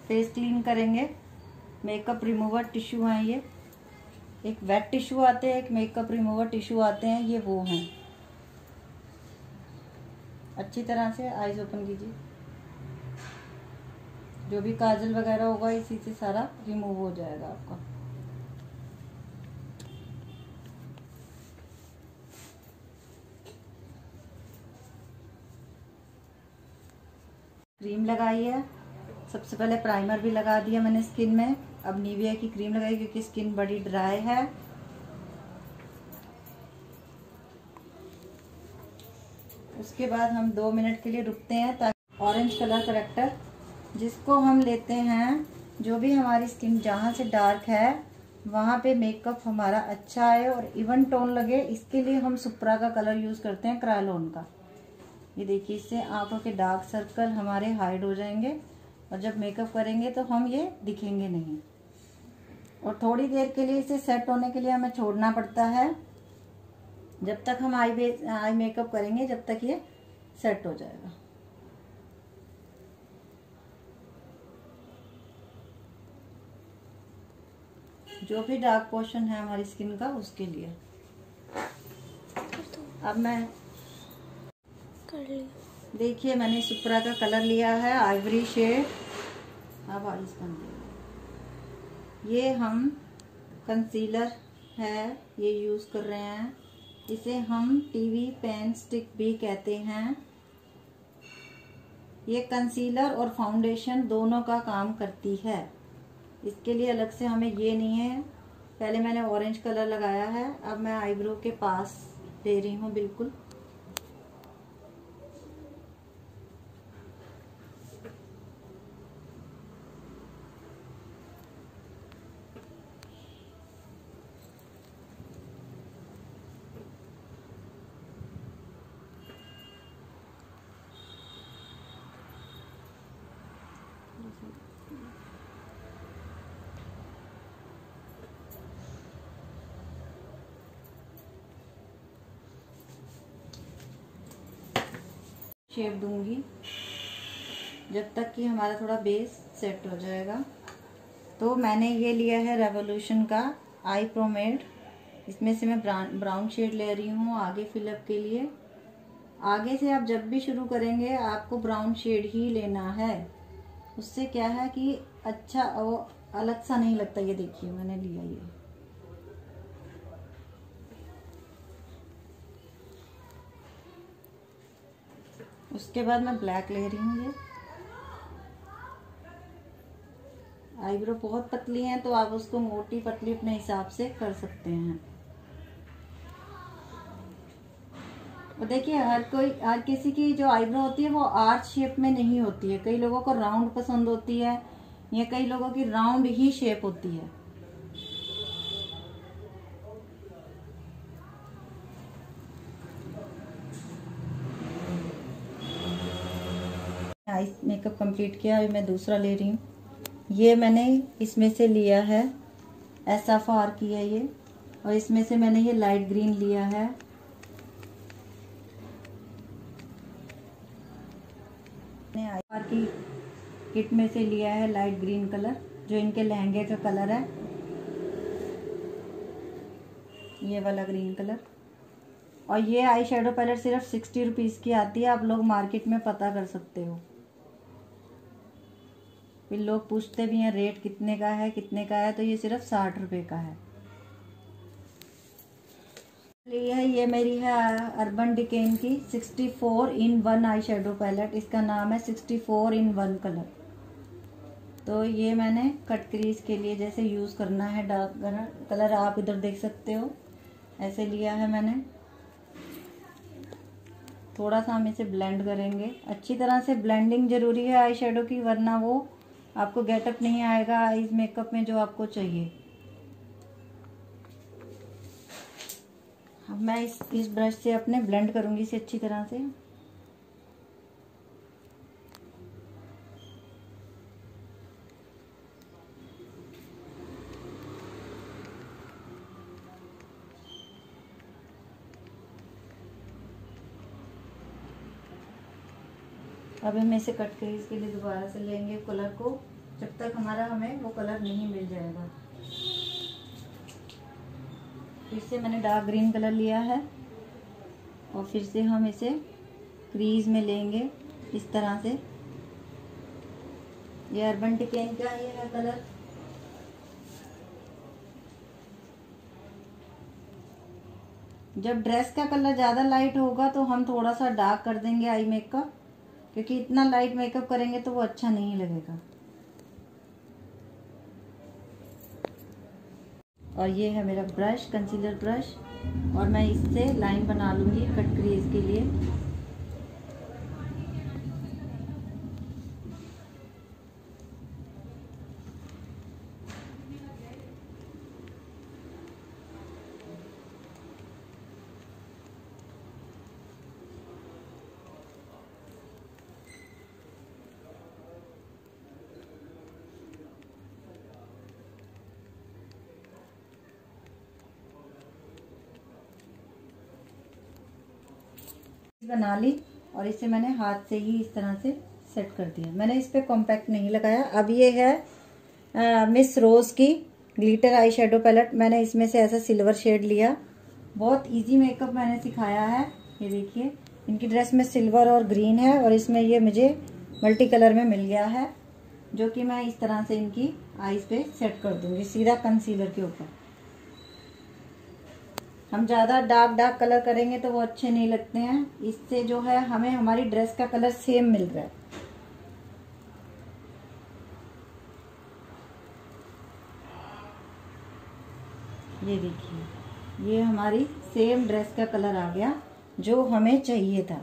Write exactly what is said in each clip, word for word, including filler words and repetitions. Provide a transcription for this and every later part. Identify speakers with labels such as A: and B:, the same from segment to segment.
A: Face clean करेंगे। Makeup remover tissue हैं ये, एक वेट टिश्यू आते हैं, एक मेकअप रिमूवर टिश्यू आते हैं, ये वो हैं। अच्छी तरह से आईज ओपन कीजिए। जो भी काजल वगैरह होगा इसी से सारा रिमूव हो जाएगा आपका। क्रीम लगाई है, सबसे पहले प्राइमर भी लगा दिया मैंने स्किन में। अब निविया की क्रीम लगाई क्योंकि स्किन बड़ी ड्राई है। उसके बाद हम दो मिनट के लिए रुकते हैं ताकि ऑरेंज कलर करेक्टर जिसको हम लेते हैं, जो भी हमारी स्किन जहाँ से डार्क है वहाँ पे मेकअप हमारा अच्छा है और इवन टोन लगे, इसके लिए हम सुप्रा का कलर यूज़ करते हैं, क्रायोलॉन का। ये देखिए, इससे आंखों के डार्क सर्कल हमारे हाइड हो जाएंगे और जब मेकअप करेंगे तो हम ये दिखेंगे नहीं। और थोड़ी देर के लिए इसे सेट होने के लिए हमें छोड़ना पड़ता है। जब तक हम आई बेस आई मेकअप करेंगे जब तक ये सेट हो जाएगा। जो भी डार्क पोर्शन है हमारी स्किन का उसके लिए। अब मैं
B: कर ली।
A: देखिए, मैंने सुप्रा का कलर लिया है, आइवरी शेड। अब आइस बन ये हम कंसीलर है ये यूज़ कर रहे हैं। इसे हम टीवी पेन स्टिक भी कहते हैं। ये कंसीलर और फाउंडेशन दोनों का काम करती है। इसके लिए अलग से हमें ये नहीं है। पहले मैंने ऑरेंज कलर लगाया है, अब मैं आईब्रो के पास दे रही हूँ बिल्कुल। शेप दूंगी जब तक कि हमारा थोड़ा बेस सेट हो जाएगा। तो मैंने ये लिया है रेवोल्यूशन का आई प्रोमेड। इसमें से मैं ब्राउन शेड ले रही हूँ आगे फिलअप के लिए। आगे से आप जब भी शुरू करेंगे आपको ब्राउन शेड ही लेना है। उससे क्या है कि अच्छा वो अलग सा नहीं लगता। ये देखिए, मैंने लिया ये। उसके बाद मैं ब्लैक ले रही हूँ। ये आईब्रो बहुत पतली है तो आप उसको मोटी पतली अपने हिसाब से कर सकते हैं। और देखिए, हर कोई हर किसी की जो आईब्रो होती है वो आर्च शेप में नहीं होती है। कई लोगों को राउंड पसंद होती है या कई लोगों की राउंड ही शेप होती है। आइस मेकअप कंप्लीट किया, अभी मैं दूसरा ले रही हूँ। ये मैंने इसमें से लिया है, एसाफार की है ये, और इसमें से मैंने ये लाइट ग्रीन लिया है। मैंने एसाफार की किट में से लिया है लाइट ग्रीन कलर, जो इनके लहंगे का कलर है, ये वाला ग्रीन कलर। और ये आई शेडो पैलेट सिर्फ सिक्सटी रुपीज़ की आती है, आप लोग मार्केट में पता कर सकते हो। फिर लोग पूछते भी हैं रेट कितने का है कितने का है, तो ये सिर्फ साठ रुपए का है। ये है ये मेरी है अर्बन डिकेन की sixty four in one eye shadow palette. इसका नाम है sixty four in one colour. तो ये मैंने कट क्रीज के लिए जैसे यूज़ करना है डार्क कलर, आप इधर देख सकते हो, ऐसे लिया है मैंने। थोड़ा सा हम इसे ब्लेंड करेंगे। अच्छी तरह से ब्लेंडिंग जरूरी है आई शेडो की, वरना वो आपको गेटअप नहीं आएगा आईज मेकअप में जो आपको चाहिए। अब मैं इस इस ब्रश से अपने ब्लेंड करूंगी इसे अच्छी तरह से। अब हम इसे कट क्रीज के लिए दोबारा से लेंगे कलर को जब तक हमारा हमें वो कलर नहीं मिल जाएगा। फिर से मैंने डार्क ग्रीन कलर लिया है और फिर से हम इसे क्रीज में लेंगे इस तरह से। ये अर्बन डिकेन का ये है कलर। जब ड्रेस का कलर ज़्यादा लाइट होगा तो हम थोड़ा सा डार्क कर देंगे आई मेकअप, क्योंकि इतना लाइट मेकअप करेंगे तो वो अच्छा नहीं लगेगा। और ये है मेरा ब्रश, कंसीलर ब्रश, और मैं इससे लाइन बना लूँगी कट क्रीज के लिए। बना ली और इसे मैंने हाथ से ही इस तरह से सेट कर दिया। मैंने इस पे कॉम्पैक्ट नहीं लगाया। अब ये है मिस रोज की ग्लिटर आई शेडो पैलेट। मैंने इसमें से ऐसा सिल्वर शेड लिया। बहुत इजी मेकअप मैंने सिखाया है। ये देखिए, इनकी ड्रेस में सिल्वर और ग्रीन है और इसमें ये मुझे मल्टी कलर में मिल गया है, जो कि मैं इस तरह से इनकी आईज पे सेट कर दूंगी सीधा कंसीलर के ऊपर। हम ज़्यादा डार्क डार्क कलर करेंगे तो वो अच्छे नहीं लगते हैं। इससे जो है हमें हमारी ड्रेस का कलर सेम मिल रहा है। ये देखिए, ये हमारी सेम ड्रेस का कलर आ गया जो हमें चाहिए था।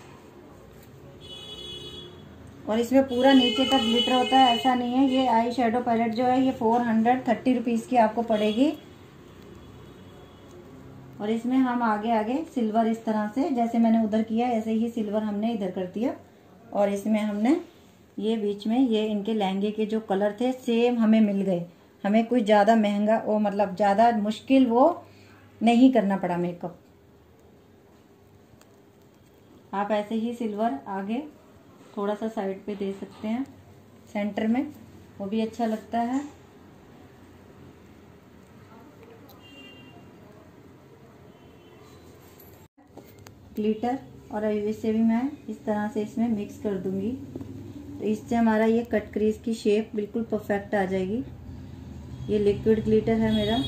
A: और इसमें पूरा नीचे तक ग्लिटर होता है, ऐसा नहीं है। ये आई शेडो पैलेट जो है ये फोर हंड्रेड थर्टी रुपीज़ की आपको पड़ेगी। और इसमें हम आगे आगे सिल्वर इस तरह से, जैसे मैंने उधर किया ऐसे ही सिल्वर हमने इधर कर दिया। और इसमें हमने ये बीच में ये इनके लहंगे के जो कलर थे सेम हमें मिल गए। हमें कुछ ज़्यादा महंगा वो मतलब ज़्यादा मुश्किल वो नहीं करना पड़ा मेकअप। आप ऐसे ही सिल्वर आगे थोड़ा सा साइड पे दे सकते हैं, सेंटर में, वो भी अच्छा लगता है। ग्लिटर और इसे भी मैं इस तरह से इसमें मिक्स कर दूंगी, तो इससे हमारा ये कट क्रीज की शेप बिल्कुल परफेक्ट आ जाएगी। ये लिक्विड ग्लिटर है मेरा।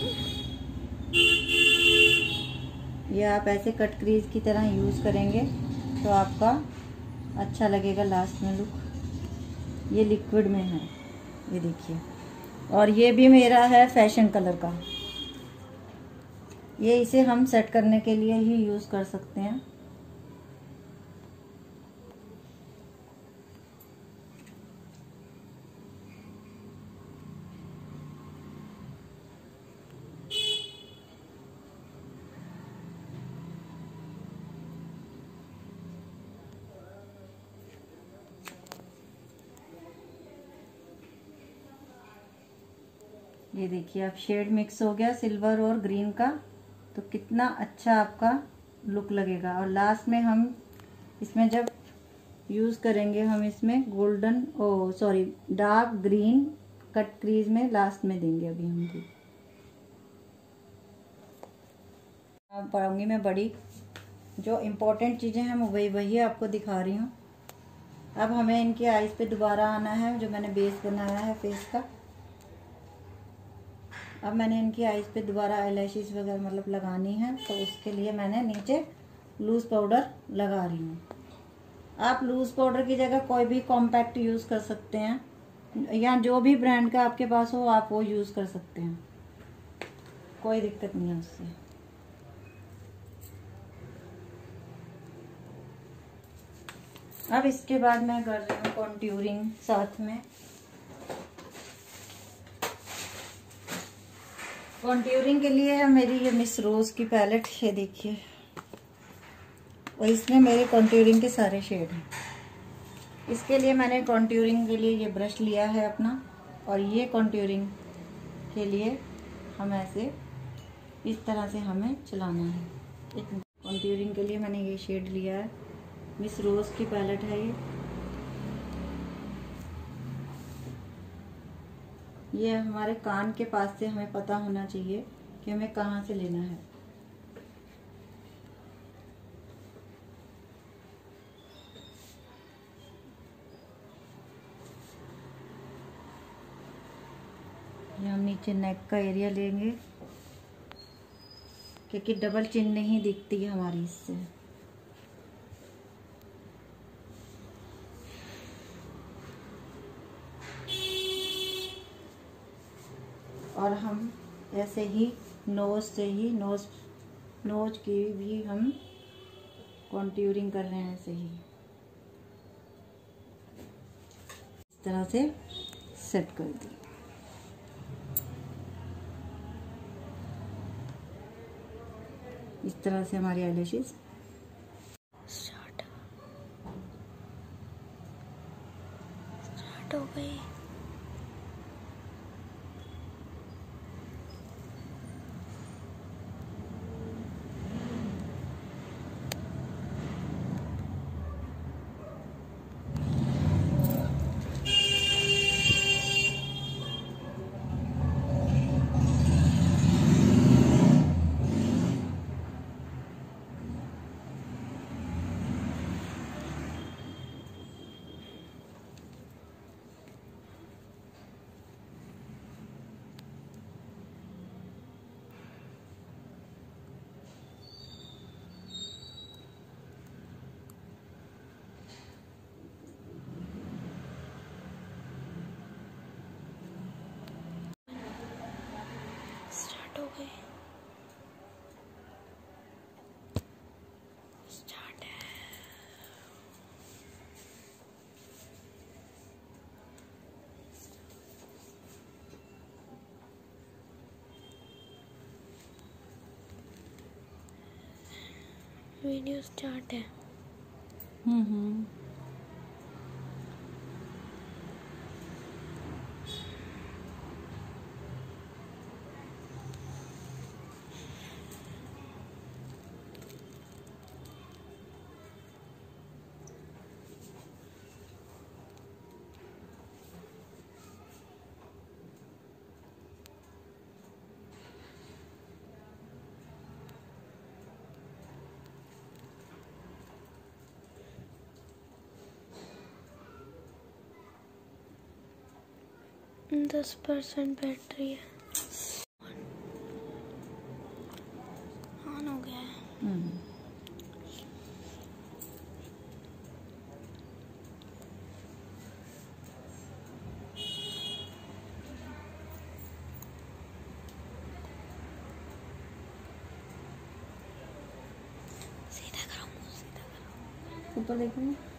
A: ये आप ऐसे कट क्रीज की तरह यूज़ करेंगे तो आपका अच्छा लगेगा लास्ट में लुक। ये लिक्विड में है, ये देखिए। और ये भी मेरा है फैशन कलर का। ये इसे हम सेट करने के लिए ही यूज़ कर सकते हैं। ये देखिए, अब शेड मिक्स हो गया सिल्वर और ग्रीन का, तो कितना अच्छा आपका लुक लगेगा। और लास्ट में हम इसमें जब यूज़ करेंगे हम इसमें golden oh sorry dark green cut crease में लास्ट में देंगे। अभी हम भी अब पढ़ूंगी मैं बड़ी, जो इम्पोर्टेंट चीज़ें हैं मैं वही वही आपको दिखा रही हूँ। अब हमें इनकी आईज पे दोबारा आना है, जो मैंने बेस बनाया है फेस का। अब मैंने इनकी आईज पे दोबारा आईलैशेस वगैरह मतलब लगानी है, तो उसके लिए मैंने नीचे लूज़ पाउडर लगा रही हूँ। आप लूज़ पाउडर की जगह कोई भी कॉम्पैक्ट यूज़ कर सकते हैं, या जो भी ब्रांड का आपके पास हो आप वो यूज़ कर सकते हैं, कोई दिक्कत नहीं है उससे। अब इसके बाद मैं कर रही हूँ कॉन्ट्यूरिंग साथ में। कॉन्ट्यूरिंग के लिए है मेरी ये मिस रोज की पैलेट, ये देखिए, और इसमें मेरे कॉन्ट्यूरिंग के सारे शेड हैं। इसके लिए मैंने कॉन्ट्यूरिंग के लिए ये ब्रश लिया है अपना, और ये कॉन्ट्यूरिंग के लिए हम ऐसे इस तरह से हमें चलाना है। एक कॉन्ट्यूरिंग के लिए मैंने ये शेड लिया है, मिस रोज की पैलेट है ये। ये हमारे कान के पास से हमें पता होना चाहिए कि हमें कहाँ से लेना है। ये हम नीचे नेक का एरिया लेंगे क्योंकि डबल चिन नहीं दिखती है हमारी इससे। और हम ऐसे ही नोज से ही नोज नोज की भी हम कॉन्ट्यूरिंग कर रहे हैं, ऐसे ही इस तरह से सेट कर दी। इस तरह से हमारी आईलैशेस
B: स्टार्ट स्टार्ट हो गई। स्टार्ट हो गई। स्टार्ट है। वीडियो स्टार्ट है।
A: हम्म हम्म
B: दस परसेंट बैटरी है। ऑन हो गया है।
A: हम्म
B: सीधा करो मुंह, सीधा करो।
A: ऊपर देखो।